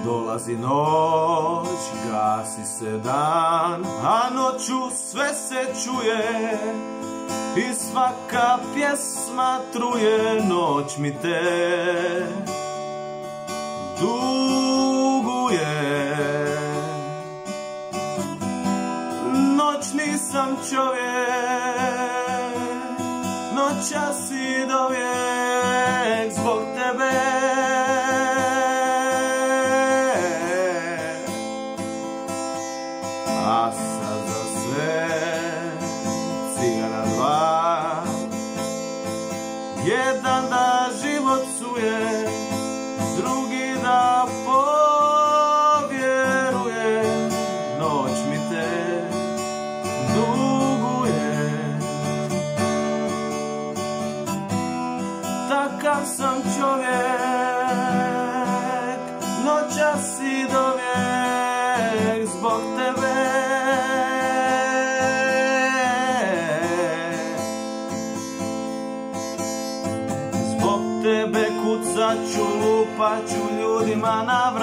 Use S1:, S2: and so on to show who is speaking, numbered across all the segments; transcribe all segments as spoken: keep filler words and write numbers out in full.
S1: Dolazi noć, gasi se dan, a noću sve se čuje i svaka pjesma truje, noć mi te duguje. Noćni sam čovjek, noćas i dovijek zbog tebe. A sad za sve cigana dva, jedan da život psuje, drugi da povjeruje, noć mi te duguje. Takav sam čovjek, noćas i dovijek zbog tebe. Zbog tebe kucat ću, lupat ću ljudima na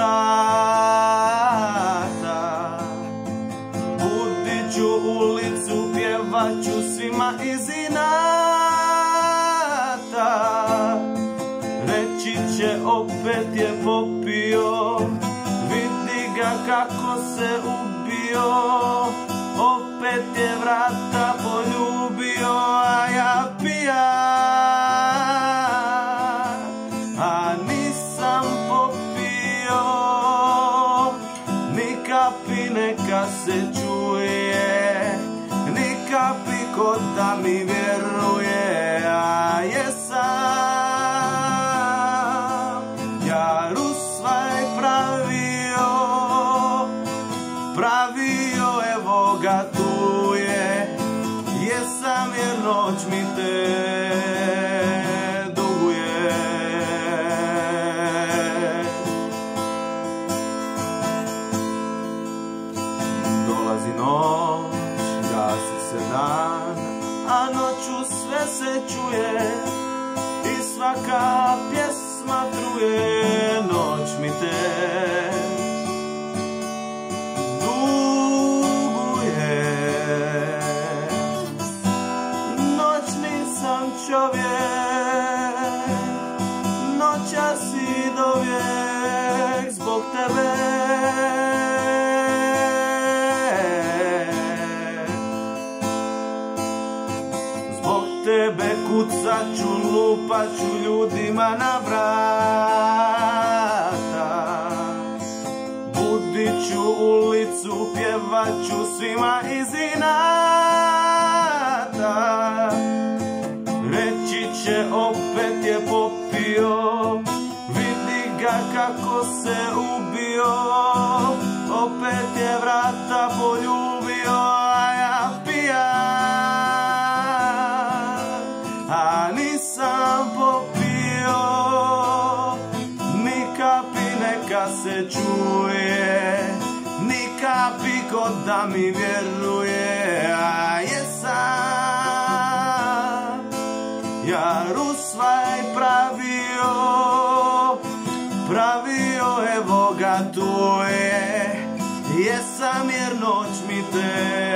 S1: vrata, budit ću ulicu, pjevat ću svima iz inata. Reći će opet je popio, vidi ga kako se ubio, opet je vrata poljubio, a ja pijan, a nisam popio ni kapi, neka se čuje, ni kapi ko da mi vjeruje, a jesam ja rusvaj pravio, pravio, evo ga tu je, jesam jer noć mi te duguje. Dolazi noć, gasi se dan, a noću sve se čuje i svaka pjesma truje, noć mi te duguje. Noćni sam čovjek, noćas i dovijek zbog tebe. Zbog tebe kucat ću, lupat ću ljudima na vrata, budit ću ulicu, pjevat ću svima iz inata. Reći će opet je popio, vidi ga kako se ubio, opet je vrata poljubio, a ja pijan, a nisam popio ni kapi, neka se čuje, ni kapi ko da mi vjeruje, a jesam ja rusvaj pravio, pravio, evo ga tu je, jesam jer noć mi te